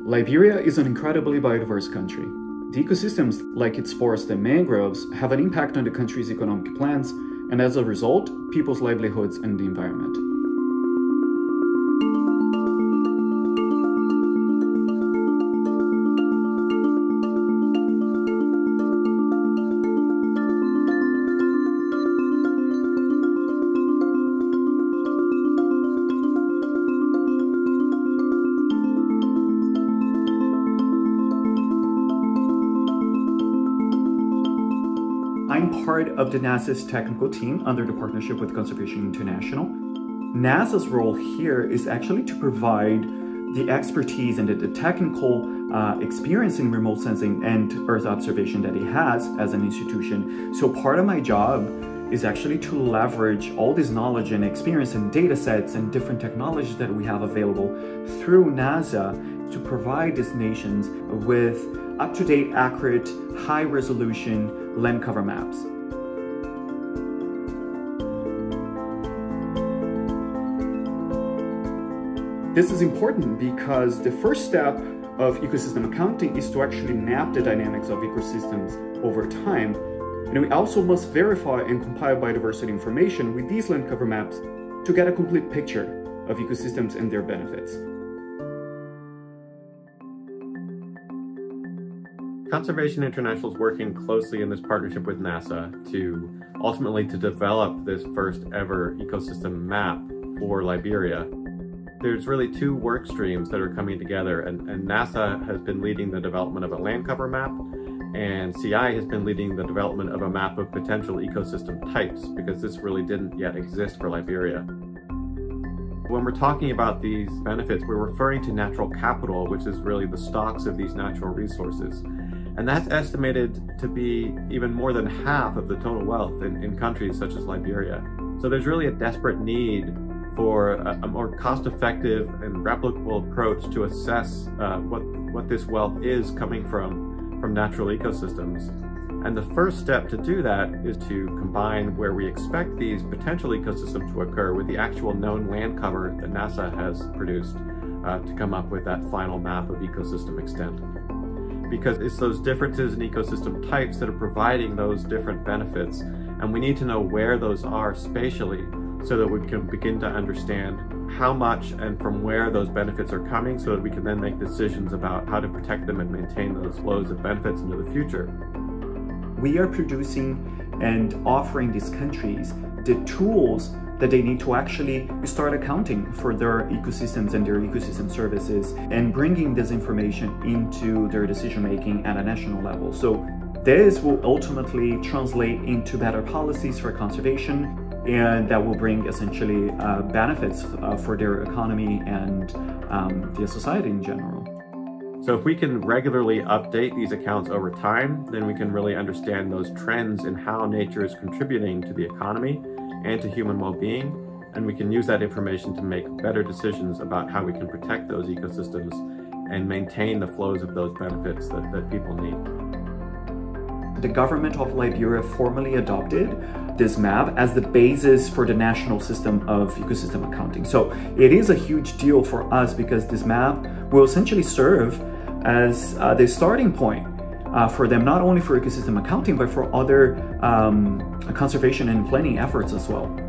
Liberia is an incredibly biodiverse country. The ecosystems, like its forests and mangroves, have an impact on the country's economic plans, and as a result, people's livelihoods and the environment. I'm part of the NASA's technical team under the partnership with Conservation International. NASA's role here is actually to provide the expertise and the technical experience in remote sensing and Earth observation that it has as an institution. So part of my job is actually to leverage all this knowledge and experience and data sets and different technologies that we have available through NASA to provide these nations with up-to-date, accurate, high-resolution land cover maps. This is important because the first step of ecosystem accounting is to actually map the dynamics of ecosystems over time. And we also must verify and compile biodiversity information with these land cover maps to get a complete picture of ecosystems and their benefits. Conservation International is working closely in this partnership with NASA to ultimately develop this first ever ecosystem map for Liberia. There's really two work streams that are coming together, and NASA has been leading the development of a land cover map, and CI has been leading the development of a map of potential ecosystem types, because this really didn't yet exist for Liberia. When we're talking about these benefits, we're referring to natural capital, which is really the stocks of these natural resources. And that's estimated to be even more than half of the total wealth in countries such as Liberia. So there's really a desperate need for a more cost-effective and replicable approach to assess what this wealth is coming from natural ecosystems. And the first step to do that is to combine where we expect these potential ecosystems to occur with the actual known land cover that NASA has produced to come up with that final map of ecosystem extent. Because it's those differences in ecosystem types that are providing those different benefits, and we need to know where those are spatially so that we can begin to understand how much and from where those benefits are coming, so that we can then make decisions about how to protect them and maintain those flows of benefits into the future. We are producing and offering these countries the tools that they need to actually start accounting for their ecosystems and their ecosystem services and bringing this information into their decision-making at a national level. So this will ultimately translate into better policies for conservation, and that will bring essentially benefits for their economy and the society in general. So if we can regularly update these accounts over time, then we can really understand those trends in how nature is contributing to the economy and to human well-being, and we can use that information to make better decisions about how we can protect those ecosystems and maintain the flows of those benefits that people need. The government of Liberia formally adopted this map as the basis for the national system of ecosystem accounting. So it is a huge deal for us because this map will essentially serve as the starting point for them, not only for ecosystem accounting, but for other conservation and planning efforts as well.